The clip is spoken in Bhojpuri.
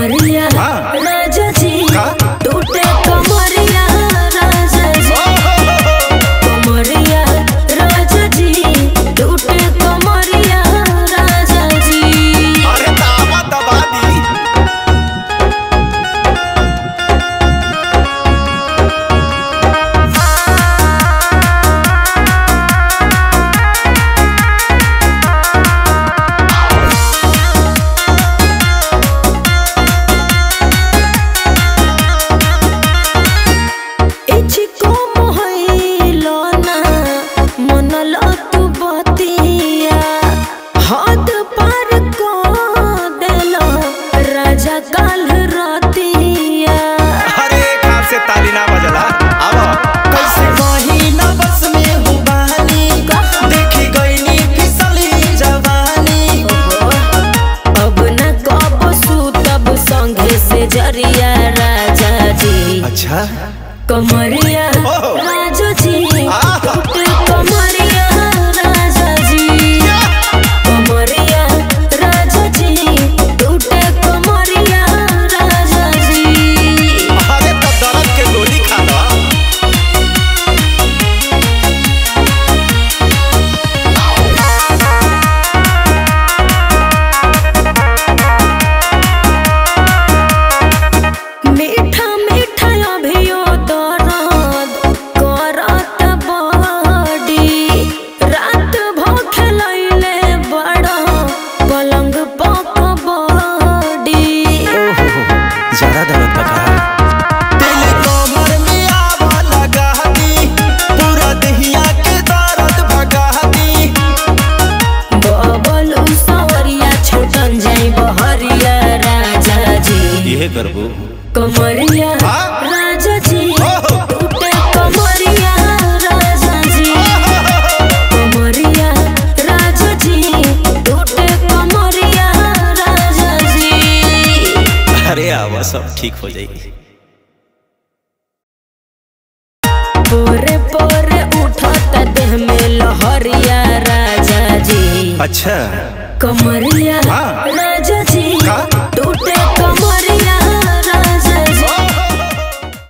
कमरिया राजा जी टूटे कमरिया राजा जी कमरिया राजा जी टूटे कमरिया राजा जी। अरे दावा दबा दी। जरिया राजा जी अच्छा कमरिया राजा जी टूटे कमरिया राजा जी कमरिया राजा जी टूटे कमरिया राजा जी। अरे तो दर्द के गोली खा लो। करबू कमरिया राजा जी टूटे कमरिया राजा जी कमरिया राजा जी टूटे कमरिया राजा जी। अरे आवा सब ठीक हो जाएगी। पोरे पोरे उठता देह में लहरिया राजा जी अच्छा कमरिया